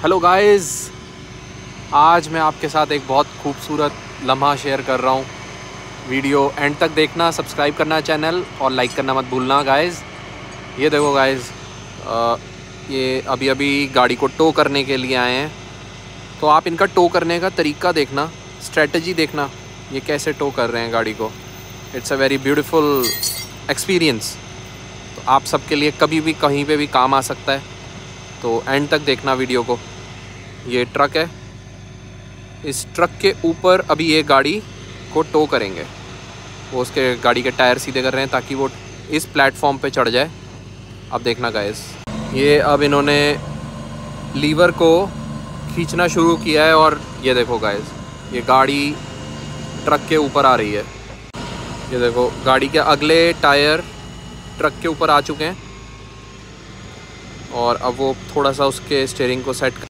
Hello guys, आज मैं आपके साथ एक बहुत खूबसूरत लम्हा शेयर कर रहा हूँ। वीडियो एंड तक देखना, सब्सक्राइब करना चैनल और लाइक करना मत भूलना गाइस। ये देखो गाइस, ये अभी अभी गाड़ी को टो करने के लिए आए हैं। तो आप इनका टो करने का तरीका देखना, स्ट्रेटजी देखना, ये कैसे टो कर रहे हैं गाड़ी को। It's a very beautiful experience. तो आप सबके लिए कभी भी कहीं पे भी काम आ सकता है, तो एंड तक देखना वीडियो को। ये ट्रक है, इस ट्रक के ऊपर अभी ये गाड़ी को टो करेंगे। वो उसके गाड़ी के टायर सीधे कर रहे हैं ताकि वो इस प्लेटफॉर्म पे चढ़ जाए। अब देखना गाइस, ये अब इन्होंने लीवर को खींचना शुरू किया है और ये देखो गाइस, ये गाड़ी ट्रक के ऊपर आ रही है। ये देखो, गाड़ी के अगले टायर ट्रक के ऊपर आ चुके हैं और अब वो थोड़ा सा उसके स्टीयरिंग को सेट